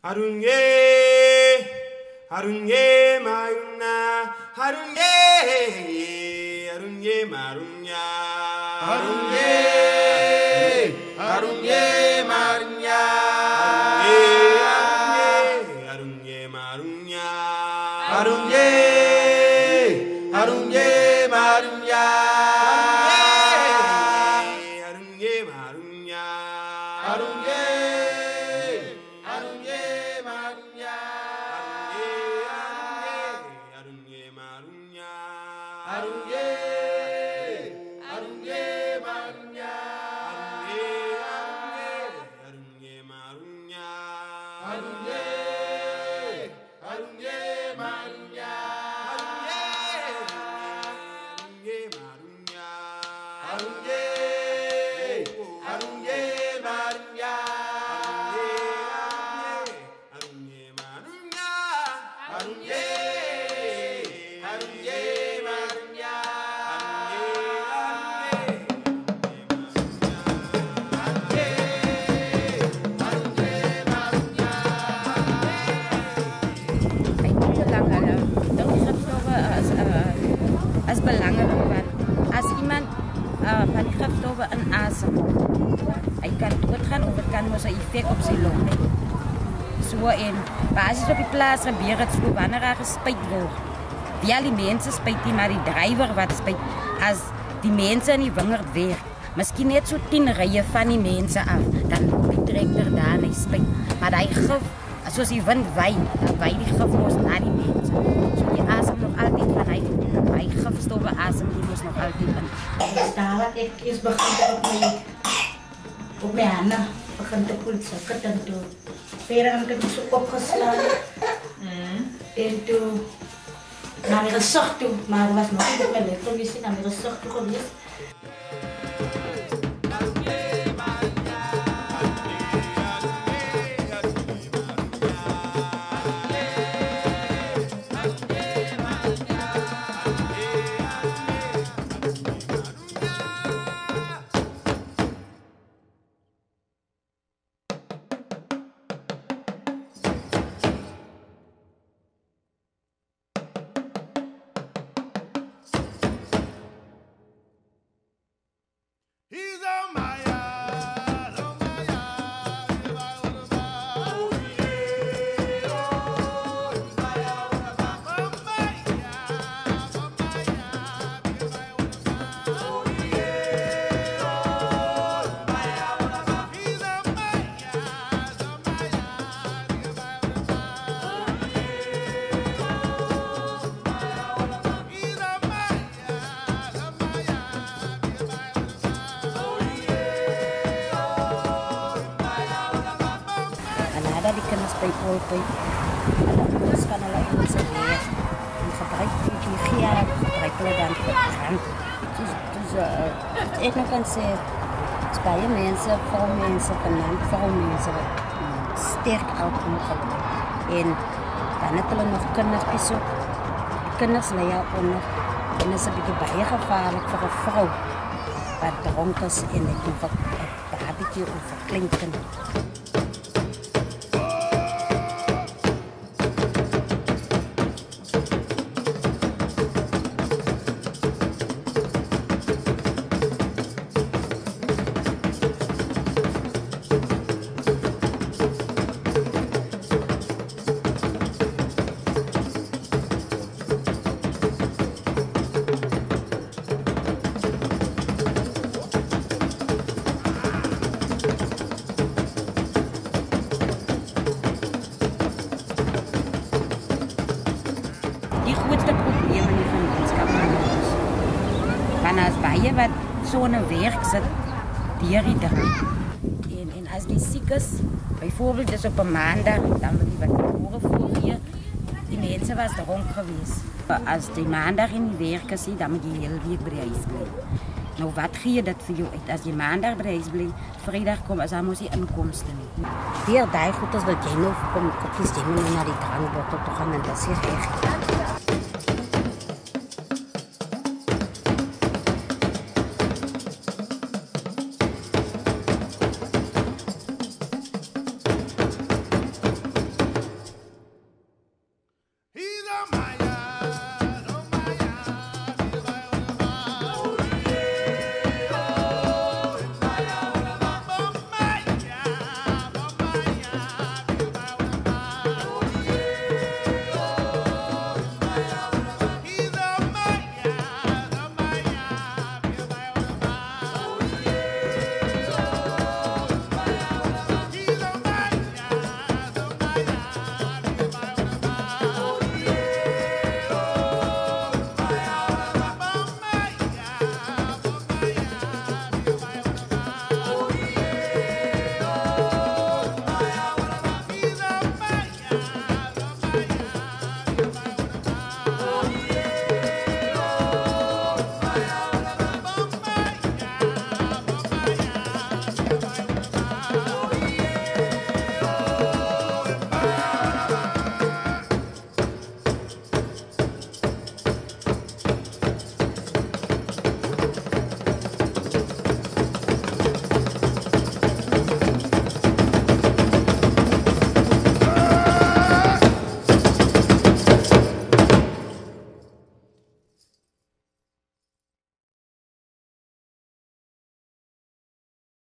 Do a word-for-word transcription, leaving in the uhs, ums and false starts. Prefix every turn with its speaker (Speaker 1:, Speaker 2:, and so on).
Speaker 1: Harunye, harunye mayuna, harunye, harunye marunya,
Speaker 2: harunye, harunye marunya,
Speaker 1: harunye, harunye marunya,
Speaker 2: harunye, harunye marunya,
Speaker 1: harunye marunya,
Speaker 2: harunye.
Speaker 3: As belangrijk want as iemand uh, van die gifstowwe inasem, hy kan doodgaan of dit kan mos 'n effek op sy long hê. So en basies op die plaas gebeur dit so wanneer daar gespuit word. Die al die mense spuit nie, maar die drywer wat spuit as die mense in die wingerd werk. Miskien net so tien rye van die mense af, dan loop die trekker daar en hy spuit. Maar hy gif, soos die wind wy, dan wy die gif mos na die mense. So die asem nog altyd van hy hy gifstowwe asem die mos nog altyd in.
Speaker 4: Daar wat ek is begin op my op my hande begin te voel so kitten toe. Verder het ek so opgeslaan. Mm. En toe na my gesig toe, maar was nog nie op my nek gewees nie, na my gesig toe gewees. Die kinders by Polpy. Hulle kan hulle in se weer. En gebruik die gea, gebruik hulle dan vir drank. Dus dus uh, ek nou kan sê baie mense, vrou mense, vanaand vrou mense wat sterk alkohol gebruik. En dan het hulle nog kinders besoek. Kinders lê ja onder. En is 'n bietjie baie gevaarlik vir 'n vrou wat dronk is en net nog 'n babatjie of 'n klein kind. Die grootste probleem in die gemeenskap is, want as baie wat so in 'n werk sit, deur die drank. En, en as die siek is, byvoorbeeld dis op 'n maandag, dan wil die wat gebore voorgee, die mense was dronk gewees. As die maandag in die werk is, dan moet jy heel week by die huis bly. Nou wat gee dit vir jou uit? As jy maandag by die huis bly, vrydag kom, as dan mos die inkomste nie. Deur daai goedes wat jy nou kom, koppies jy moet nou na die drankbottel toe gaan en dis reg.